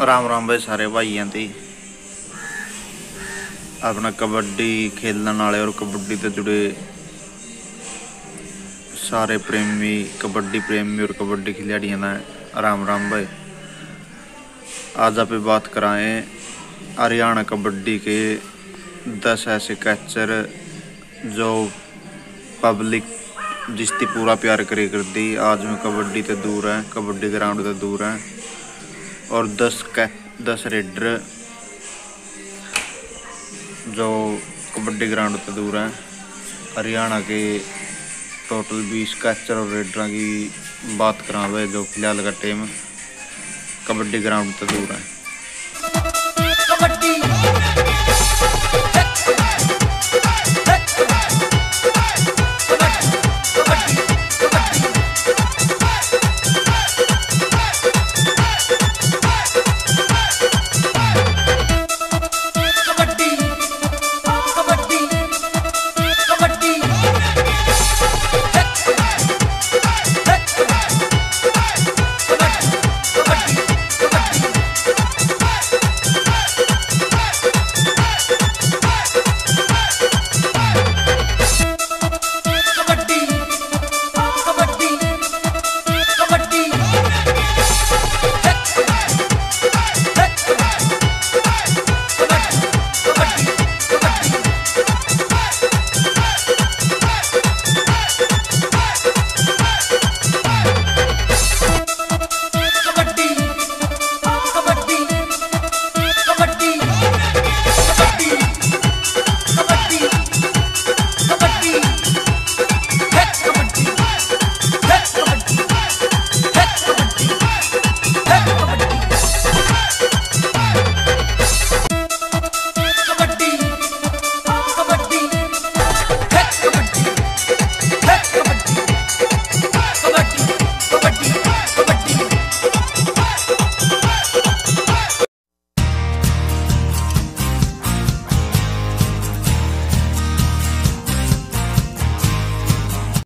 राम राम भाई सारे भाइयों दी। अपना कबड्डी खेलने वाले और कबड्डी से जुड़े सारे प्रेमी, कबड्डी प्रेमी और कबड्डी खिलाड़ियों ने राम राम भाई। आज आप बात कराएं हरियाणा कबड्डी के 10 ऐसे कैचर जो पब्लिक जिसकी पूरा प्यार करे कर दी। आज में कबड्डी से दूर है, कबड्डी ग्राउंड से दूर है। और 10 रेडर जो कबड्डी ग्राउंड से दूर है। हरियाणा के टोटल 20 कैचर और रेडर की बात करा जो फिलहाल का टीम कबड्डी ग्राउंड से दूर है।